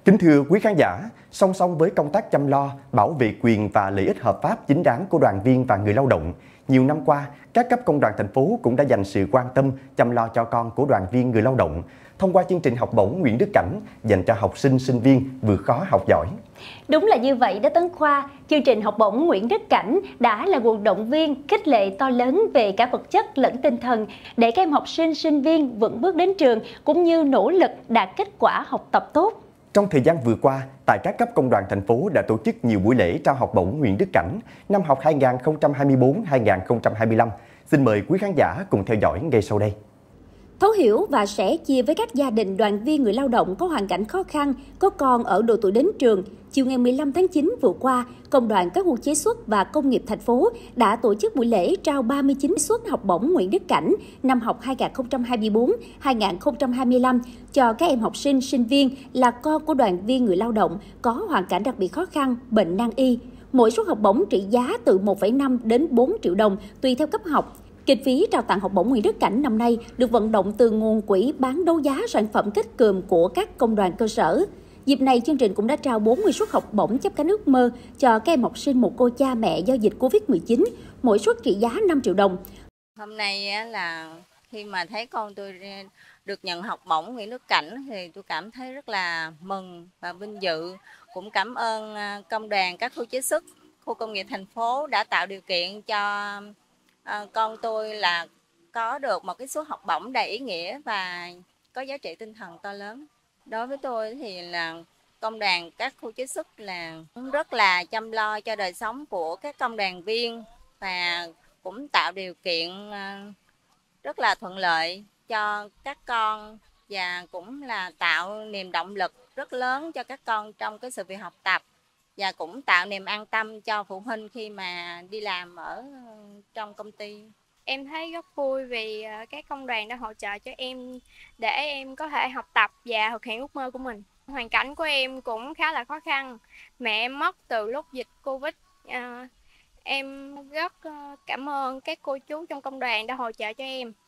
Kính thưa quý khán giả, song song với công tác chăm lo, bảo vệ quyền và lợi ích hợp pháp chính đáng của đoàn viên và người lao động, nhiều năm qua, các cấp công đoàn thành phố cũng đã dành sự quan tâm chăm lo cho con của đoàn viên người lao động thông qua chương trình học bổng Nguyễn Đức Cảnh dành cho học sinh, sinh viên vượt khó học giỏi. Đúng là như vậy đó Tấn Khoa, chương trình học bổng Nguyễn Đức Cảnh đã là nguồn động viên, khích lệ to lớn về cả vật chất lẫn tinh thần để các em học sinh, sinh viên vững bước đến trường cũng như nỗ lực đạt kết quả học tập tốt. Trong thời gian vừa qua, tại các cấp công đoàn thành phố đã tổ chức nhiều buổi lễ trao học bổng Nguyễn Đức Cảnh năm học 2024-2025. Xin mời quý khán giả cùng theo dõi ngay sau đây. Thấu hiểu và sẻ chia với các gia đình đoàn viên người lao động có hoàn cảnh khó khăn, có con ở độ tuổi đến trường, chiều ngày 15 tháng 9 vừa qua, Công đoàn các khu chế xuất và công nghiệp thành phố đã tổ chức buổi lễ trao 39 suất học bổng Nguyễn Đức Cảnh năm học 2024-2025 cho các em học sinh, sinh viên là con của đoàn viên người lao động có hoàn cảnh đặc biệt khó khăn, bệnh nan y. Mỗi suất học bổng trị giá từ 1,5 đến 4 triệu đồng tùy theo cấp học. Kinh phí trao tặng học bổng Nguyễn Đức Cảnh năm nay được vận động từ nguồn quỹ bán đấu giá sản phẩm kết cườm của các công đoàn cơ sở. Dịp này, chương trình cũng đã trao 40 suất học bổng chắp cánh ước mơ cho các em học sinh mồ côi cha mẹ do dịch Covid-19, mỗi suất trị giá 5 triệu đồng. Hôm nay là khi mà thấy con tôi được nhận học bổng Nguyễn Đức Cảnh thì tôi cảm thấy rất là mừng và vinh dự. Cũng cảm ơn công đoàn các khu chế xuất, khu công nghiệp thành phố đã tạo điều kiện cho con tôi là có được một cái suất học bổng đầy ý nghĩa và có giá trị tinh thần to lớn. Đối với tôi thì là công đoàn các khu chế xuất là rất là chăm lo cho đời sống của các công đoàn viên và cũng tạo điều kiện rất là thuận lợi cho các con và cũng là tạo niềm động lực rất lớn cho các con trong cái sự việc học tập và cũng tạo niềm an tâm cho phụ huynh khi mà đi làm ở trong công ty. Em thấy rất vui vì các công đoàn đã hỗ trợ cho em để em có thể học tập và thực hiện ước mơ của mình. Hoàn cảnh của em cũng khá là khó khăn. Mẹ em mất từ lúc dịch Covid. Em rất cảm ơn các cô chú trong công đoàn đã hỗ trợ cho em.